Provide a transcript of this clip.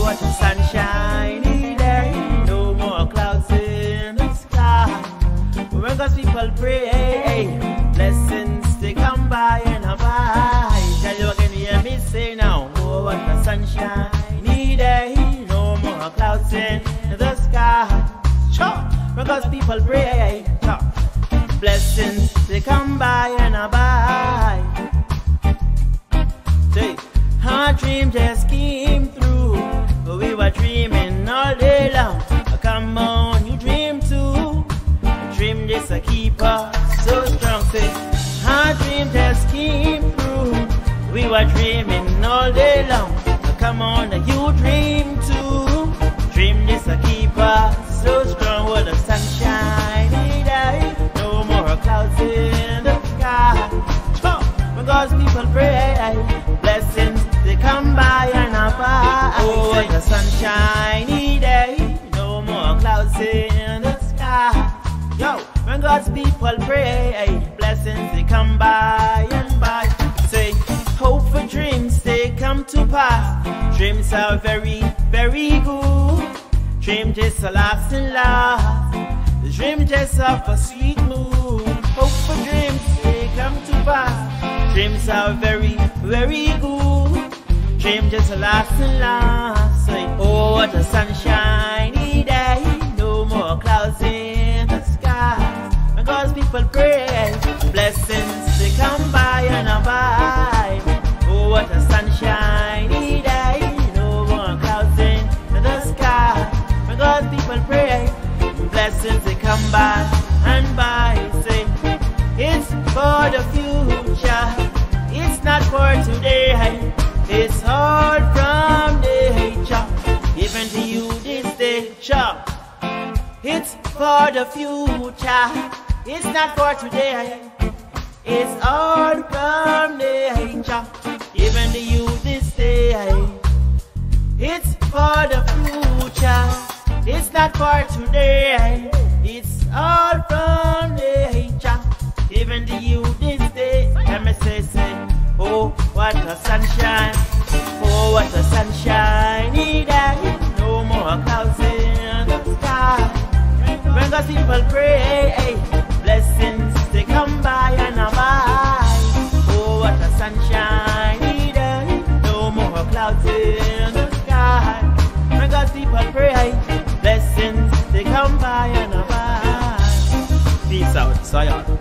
what a sunshiny day. No more clouds in the sky. When God's people pray, blessings they come by and by. Tell you again, hear me say now. Oh, what a sunshiny day. No more clouds in the sky. Sure. When God's people pray, blessings they come by and by. Say, our dream just came through. We were dreaming all day long. Come on, you dream too. Dream this a keep us so strong. Say, our dream just came through. We were dreaming all day long. Come on, you dream too. Dream this a keep us so strong. What a sunshiny day. No more clouds in the sky. When God's people pray, blessings they come by and by. Oh, what a sunshiny day. No more clouds in the sky. Yo, when God's people pray, blessings they come by and by. Say, hope for dreams they come to pass. Dreams are very, very good. Dream just a lasting last. The dream just of a sweet mood. Hope for dreams they come to pass. Dreams are very, very good. Dream just a lasting last. Say, oh, what a sunshiny day. No more clouds in the sky. When God's people pray, blessings they come by and by. Oh, what a sunshiny day. No more clouds in the sky. When God's people pray, blessings they come by and by. Say, it's for the future. It's not for today. It's hard from nature. Given to you this day. It's for the future. It's not for today. It's all from nature. Given to you this day. It's for the future. It's not for today. It's all from nature. Given to you this day. Let me say, oh, what a sunshine. Oh, what a sunshiny day. No more clouds in the sky. When God's people pray, blessings they come by and by. Oh, what a sunshiny day. No more clouds in the sky. When God's people pray, blessings they come by and by. Peace out, Zion.